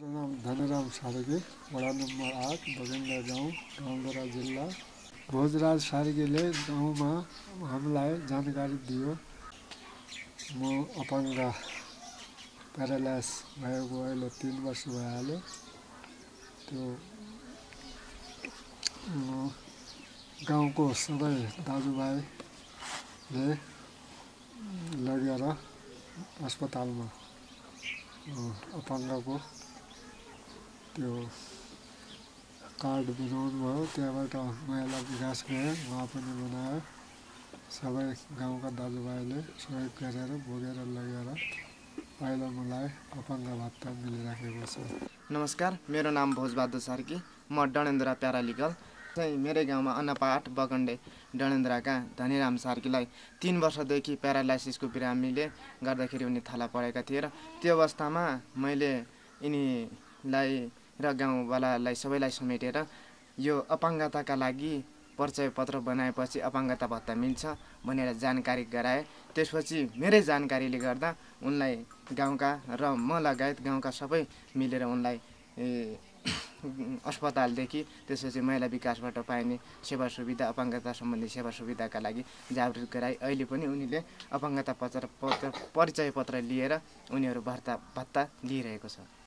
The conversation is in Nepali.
मेरा नाम धनीराम सार्की, वडा नम्बर 8, बगेन्द्र गाउँ, गाउँधरा जिल्ला। भोजराज सार्कीले गाउँमा हामीलाई जानकारी दियो। म अपाङ्ग प्यारालाइज भएको अहिले 3 वर्ष भइहाल्यो। त्यो गाउँको सबै दाजुभाइले लगेर अस्पतालमा अपाङ्गको त्यो कार्ड बनाउनु भयो। त्यहाँबाट महिला विकास गयो, उहाँ पनि बनायो। सबै गाउँका दाजुभाइले सहयोग गरेर बोकेर लगेर अहिले मलाई अपाङ्ग भत्ता मिलिराखेको छ। नमस्कार, मेरो नाम भोजबहादुर सार्की, म डडेन्द्रा प्यारालिगल चाहिँ मेरै गाउँमा अन्नपाट बगन्डे डडेन्द्राका धनीराम सार्कीलाई 3 वर्षदेखि प्यारालाइसिसको बिरामीले गर्दाखेरि उनी थला परेका थिए र त्यो अवस्थामा मैले यिनीलाई र गाउँवालालाई सबैलाई समेटेर यो अपाङ्गताका लागि परिचय पत्र बनाएपछि अपाङ्गता भत्ता मिल्छ भनेर जानकारी गराए। त्यसपछि मेरै जानकारीले गर्दा उनलाई गाउँका र म लगायत गाउँका सबै मिलेर उनलाई अस्पतालदेखि त्यसपछि महिला विकासबाट पाइने सेवा सुविधा अपाङ्गता सम्बन्धी सेवा सुविधाका लागि जागरुक गराए। अहिले पनि उनीले अपाङ्गता परिचय पत्र लिएर उनीहरू भत्ता लिइरहेको छ।